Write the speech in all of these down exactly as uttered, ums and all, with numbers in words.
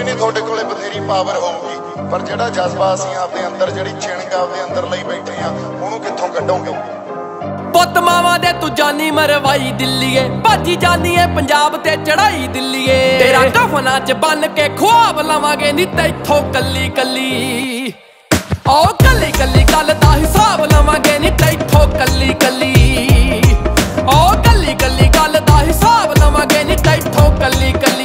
कोई नहीं, थोड़े कोले बथेरी पावर होगी, पर जिहड़ा जज्बा असीं आपदे अंदर, जिहड़ी चिणग आपदे अंदर लई बैठे आ, ਉਹਨੂੰ कित्थों कड्डोगे? पुत मावां दे तू जानी मरवाई दिल्लीए, भजी जानी है पंजाब ते चढ़ाई दिल्लीए। तेरा कफना च बन के ख्वाब लवांगे नी तैथों कल्ली कल्ली, ओ कल्ली कल्ली गल दा हिसाब लवांगे नी तैथों कल्ली कल्ली, ओ कल्ली कल्ली गल दा हिसाब लवांगे नी तैथों कल्ली कल्ली।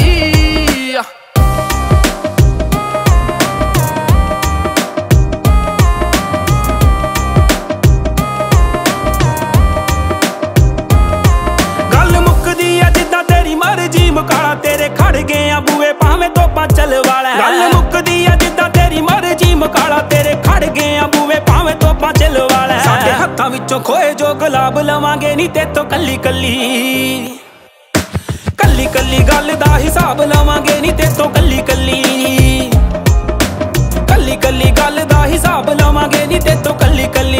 मुकाला तेरे खड़ गए आ बूए भावें तोपा चल वाला, गल मुकदी आ जिद्दां तेरी मर्जी मुकाला तेरे खड़ गए आ बूए भावें तोपा चल वाला। साडे हत्थां विचों खोए जो गुलाब लवांगे नी तेथों कल्ली कल्ली, कल्ली कल्ली गल दा हिसाब लवांगे नी तेथों कल्ली कल्ली, कल्ली कल्ली गल दा हिसाब लवांगे नी तेथों कल्ली कल्ली।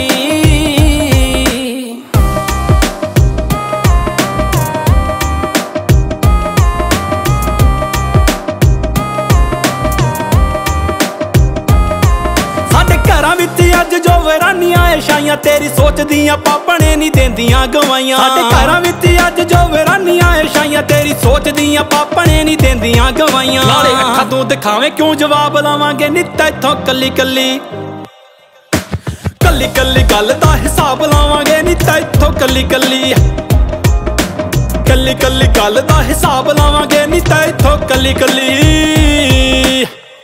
अज जो वरानियां शाइयां तेरी सोच दियां पापने नहीं देंदियां गवाइयां, साडे घरां विच अज जो वरानियां शाइयां तेरी सोच दियां पापने नहीं देंदियां गवाइयां। नाले अखां तू दिखावे क्यों जवाब लवांगे नी तैथों कल्ली कल्ली, कल्ली कल्ली गल दा हिसाब लवांगे नी तैथों कल्ली कल्ली, कल्ली कल्ली गल दा हिसाब लवांगे नी तैथों कल्ली कल्ली।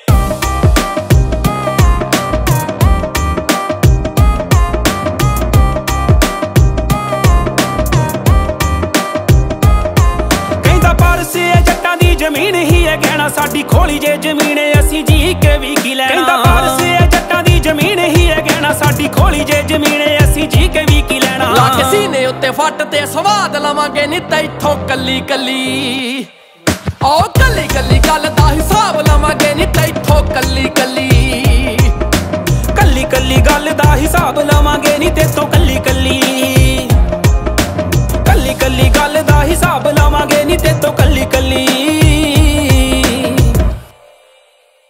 जमीन ही है कहना साडी खोली जे जमीन असी जी के भी की लेना, कहंदा पारस है जट्टां दी जमीन ही है कहना साडी खोली जे जमीन असी जी के भी की लेना। लाग सीने उत्ते फट ते स्वाद लवांगे नी तैथों कल्ली कल्ली, ओ कल्ली कल्ली गल दा हिसाब लवांगे नी तैथों कल्ली कल्ली, कल्ली कल्ली गल दा हिसाब लवांगे नी तेथों।